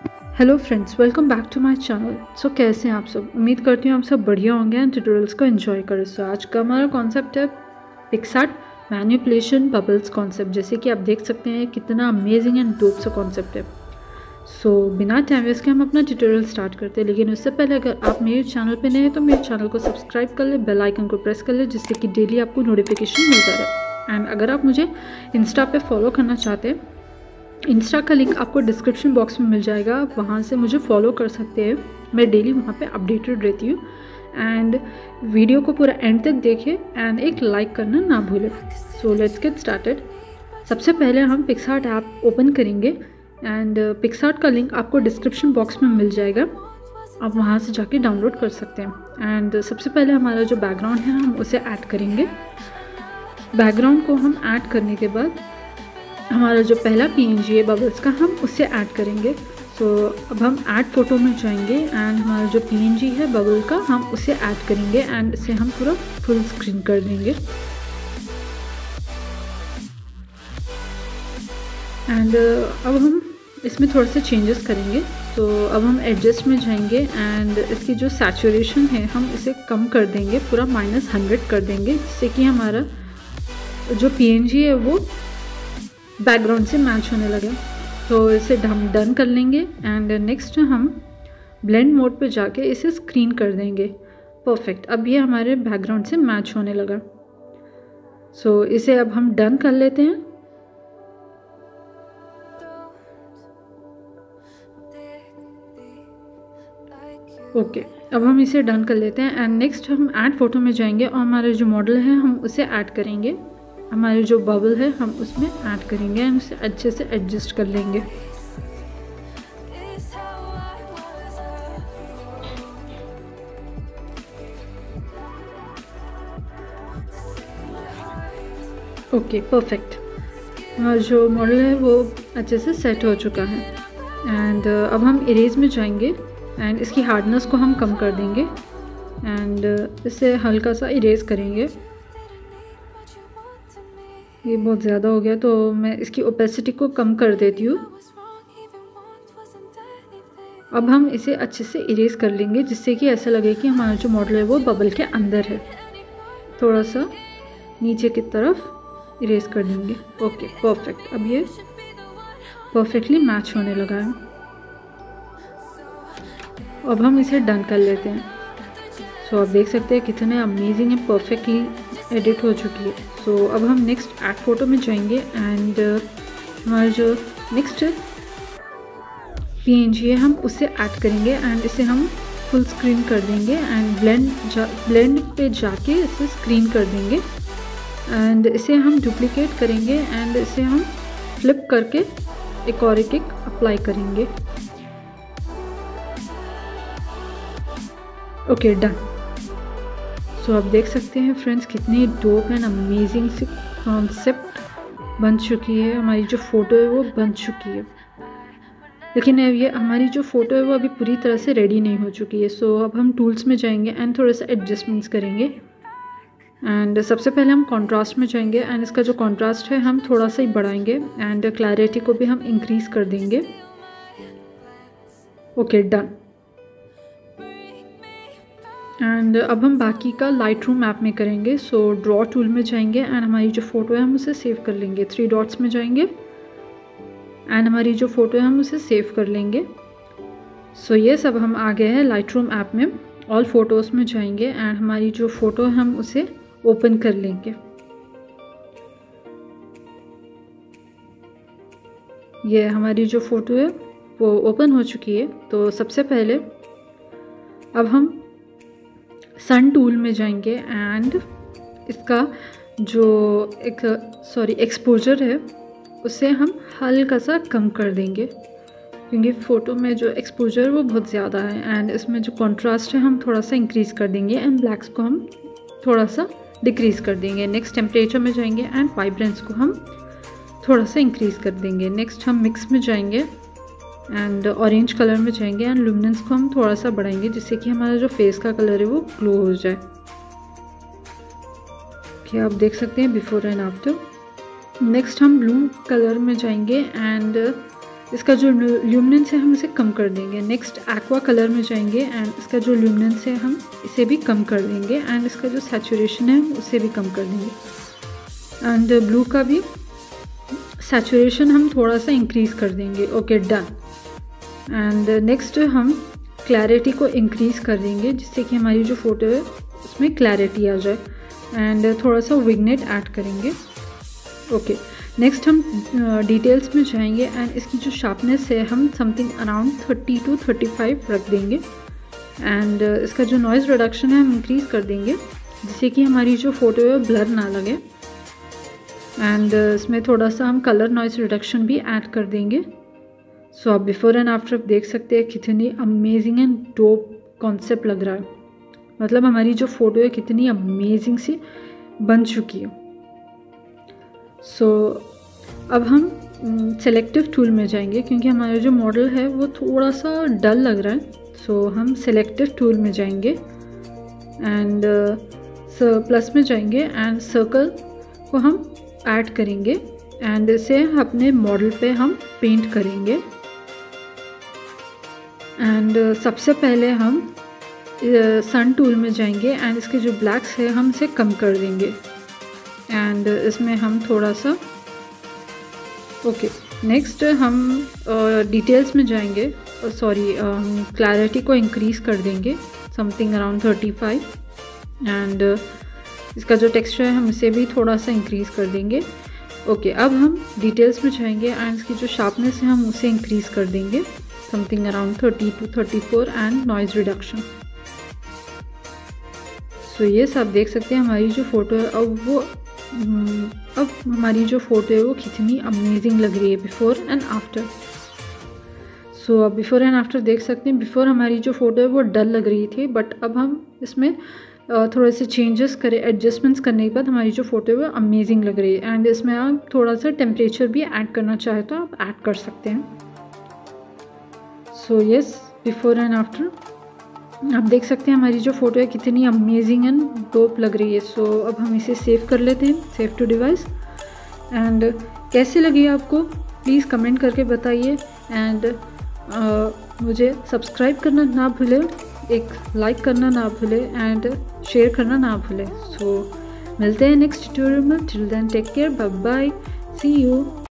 Hello friends, welcome back to my channel. So कैसे हैं आप सब? उम्मीद करती हूँ आप सब बढ़िया होंगे एंड ट्यूटोरियल्स को एंजॉय करें। सो आज का हमारा कॉन्सेप्ट है पिक्सआर्ट मैनिपुलेशन बबल्स कॉन्सेप्ट। जैसे कि आप देख सकते हैं कितना अमेजिंग एंड डोप सा कॉन्सेप्ट है। सो बिना टाइम वेस्ट के हम अपना ट्यूटोरियल स्टार्ट करते हैं, लेकिन उससे पहले अगर आप मेरे चैनल पर नए हैं तो मेरे चैनल को सब्सक्राइब कर ले, बेल आइकन को प्रेस कर ले, जिससे कि डेली आपको नोटिफिकेशन मिलता रहे। एंड अगर आप मुझे इंस्टा पे फॉलो करना चाहते हैं, इंस्टा का लिंक आपको डिस्क्रिप्शन बॉक्स में मिल जाएगा, आप वहाँ से मुझे फॉलो कर सकते हैं। मैं डेली वहाँ पे अपडेटेड रहती हूँ। एंड वीडियो को पूरा एंड तक देखें एंड एक लाइक करना ना भूलें। So let's get started. सबसे पहले हम पिक्सआर्ट ऐप ओपन करेंगे एंड पिक्सआर्ट का लिंक आपको डिस्क्रिप्शन बॉक्स में मिल जाएगा, आप वहाँ से जाके डाउनलोड कर सकते हैं। एंड सबसे पहले हमारा जो बैकग्राउंड है हम उसे ऐड करेंगे। बैकग्राउंड को हम ऐड करने के बाद हमारा जो पहला PNG है बबल्स का, हम उससे ऐड करेंगे। सो अब हम ऐड फोटो में जाएंगे एंड हमारा जो PNG है बबल का, हम उसे ऐड करेंगे एंड इसे हम पूरा फुल स्क्रीन कर देंगे। एंड अब हम इसमें थोड़े से चेंजेस करेंगे। तो अब हम एडजस्ट में जाएंगे एंड इसकी जो सैचुरेशन है हम इसे कम कर देंगे, पूरा -100 कर देंगे, जिससे कि हमारा जो PNG है वो बैकग्राउंड से मैच होने लगे। तो इसे हम डन कर लेंगे एंड नेक्स्ट हम ब्लेंड मोड पे जाके इसे स्क्रीन कर देंगे। परफेक्ट, अब ये हमारे बैकग्राउंड से मैच होने लगा। सो इसे अब हम डन कर लेते हैं। ओके, अब हम इसे डन कर लेते हैं एंड नेक्स्ट हम ऐड फोटो में जाएंगे और हमारा जो मॉडल है हम उसे ऐड करेंगे। हमारे जो बबल है हम उसमें ऐड करेंगे एंड उसे अच्छे से एडजस्ट कर लेंगे। ओके, परफेक्ट, हमारा जो मॉडल है वो अच्छे से सेट हो चुका है। एंड अब हम इरेज में जाएंगे एंड इसकी हार्डनेस को हम कम कर देंगे एंड इसे हल्का सा इरेज करेंगे। ये बहुत ज़्यादा हो गया तो मैं इसकी ओपेसिटी को कम कर देती हूँ। अब हम इसे अच्छे से इरेज कर लेंगे, जिससे कि ऐसा लगे कि हमारा जो मॉडल है वो बबल के अंदर है। थोड़ा सा नीचे की तरफ इरेज कर देंगे। ओके, परफेक्ट, अब ये परफेक्टली मैच होने लगा है। अब हम इसे डन कर लेते हैं। सो आप देख सकते हैं कितने अमेजिंग है, परफेक्टली एडिट हो चुकी है। सो अब हम नेक्स्ट ऐड फोटो में जाएंगे एंड हमारा जो नेक्स्ट PNG है हम उसे ऐड करेंगे एंड इसे हम फुल स्क्रीन कर देंगे एंड ब्लेंड पे जाके इसे स्क्रीन कर देंगे एंड इसे हम डुप्लीकेट करेंगे एंड इसे हम फ्लिप करके एक और एक अप्लाई करेंगे। Okay, done. सो आप देख सकते हैं फ्रेंड्स कितनी डोप एंड अमेजिंग सी कॉन्सेप्ट बन चुकी है। हमारी जो फ़ोटो है वो बन चुकी है, लेकिन ये हमारी जो फ़ोटो है वो अभी पूरी तरह से रेडी नहीं हो चुकी है। सो अब हम टूल्स में जाएंगे एंड थोड़ा सा एडजस्टमेंट्स करेंगे। एंड सबसे पहले हम कॉन्ट्रास्ट में जाएंगे एंड इसका जो कॉन्ट्रास्ट है हम थोड़ा सा ही बढ़ाएंगे एंड क्लैरिटी को भी हम इंक्रीज़ कर देंगे। Okay, done. एंड अब हम बाकी का लाइटरूम ऐप में करेंगे। सो ड्रॉ टूल में जाएंगे एंड हमारी जो फ़ोटो है हम उसे सेव कर लेंगे। 3 डॉट्स में जाएंगे एंड हमारी जो फ़ोटो है हम उसे सेव कर लेंगे। सो ये सब हम आ गए हैं लाइटरूम ऐप में। ऑल फोटोज़ में जाएंगे एंड हमारी जो फ़ोटो है हम उसे ओपन कर लेंगे। ये हमारी जो फ़ोटो है वो ओपन हो चुकी है। तो सबसे पहले अब हम सन टूल में जाएंगे एंड इसका जो एक्सपोजर है उसे हम हल्का सा कम कर देंगे, क्योंकि फ़ोटो में जो एक्सपोजर है वो बहुत ज़्यादा है। एंड इसमें जो कॉन्ट्रास्ट है हम थोड़ा सा इंक्रीज़ कर देंगे एंड ब्लैक्स को हम थोड़ा सा डिक्रीज़ कर देंगे। नेक्स्ट टेम्परेचर में जाएंगे एंड वाइब्रेंस को हम थोड़ा सा इंक्रीज़ कर देंगे। नेक्स्ट हम मिक्स में जाएंगे एंड ऑरेंज कलर में जाएंगे एंड लुमिनेंस को हम थोड़ा सा बढ़ाएंगे, जिससे कि हमारा जो फेस का कलर है वो ग्लो हो जाए। ओके, आप देख सकते हैं बिफोर एंड आफ्टर। नेक्स्ट हम ब्लू कलर में जाएंगे एंड इसका जो ल्यूमिनेंस है हम इसे कम कर देंगे। नेक्स्ट एक्वा कलर में जाएंगे एंड इसका जो ल्यूमिनेंस है हम इसे भी कम कर देंगे एंड इसका जो सैचुरेशन है उसे भी कम कर देंगे। एंड ब्लू का भी सैचुरेशन हम थोड़ा सा इंक्रीज़ कर देंगे। Okay, done. एंड नेक्स्ट हम क्लैरिटी को इंक्रीज़ कर देंगे जिससे कि हमारी जो फ़ोटो है उसमें क्लैरिटी आ जाए एंड थोड़ा सा विग्नेट ऐड करेंगे। ओके, नेक्स्ट हम डिटेल्स में जाएंगे एंड इसकी जो शार्पनेस है हम समथिंग अराउंड 30 to 35 रख देंगे एंड इसका जो नॉइज़ रिडक्शन है हम इंक्रीज़ कर देंगे जिससे कि हमारी जो फ़ोटो है ब्लर ना लगे। एंड इसमें थोड़ा सा हम कलर नॉइज़ रिडक्शन भी ऐड कर देंगे। सो आप बिफोर एंड आफ्टर देख सकते हैं कितनी अमेजिंग एंड डोप कॉन्सेप्ट लग रहा है। मतलब हमारी जो फ़ोटो है कितनी अमेजिंग सी बन चुकी है। सो अब हम सेलेक्टिव टूल में जाएंगे क्योंकि हमारा जो मॉडल है वो थोड़ा सा डल लग रहा है। सो हम सेलेक्टिव टूल में जाएंगे एंड प्लस में जाएंगे एंड सर्कल को हम ऐड करेंगे एंड इसे अपने मॉडल पे हम पेंट करेंगे। एंड सबसे पहले हम सन टूल में जाएंगे एंड इसके जो ब्लैक्स है हम इसे कम कर देंगे एंड इसमें हम थोड़ा सा ओके नेक्स्ट हम डिटेल्स में जाएंगे। क्लैरिटी को इंक्रीज़ कर देंगे समथिंग अराउंड 35 एंड इसका जो टेक्सचर है हम इसे भी थोड़ा सा इंक्रीज़ कर देंगे। ओके, अब हम डिटेल्स में जाएंगे एंड इसकी जो शार्पनेस है हम उसे इंक्रीज़ कर देंगे something around 30 to 34 and noise reduction. So ये सब देख सकते हैं हमारी जो फ़ोटो है अब हमारी जो फ़ोटो है वो कितनी अमेजिंग लग रही है बिफ़ोर एंड आफ्टर। सो अब बिफ़ोर एंड आफ्टर देख सकते हैं। बिफ़ोर हमारी जो फ़ोटो है वो डल लग रही थी बट अब हम इसमें थोड़े से चेंजेस करें, एडजस्टमेंट्स करने के बाद हमारी जो फ़ोटो है वो अमेजिंग लग रही है। एंड इसमें आप थोड़ा सा टेम्परेचर भी ऐड करना चाहे तो आप ऐड कर सकते हैं। So yes, before and after आप देख सकते हैं हमारी जो फ़ोटो है कितनी अमेजिंग एंड डोप लग रही है। सो अब हम इसे सेव कर लेते हैं, सेव टू डिवाइस। एंड कैसे लगी आपको प्लीज़ कमेंट करके बताइए एंड मुझे सब्सक्राइब करना ना भूलें, एक लाइक करना ना भूलें एंड शेयर करना ना भूलें। सो मिलते हैं नेक्स्ट ट्यूटोरियल में। Till then take care, bye bye, see you.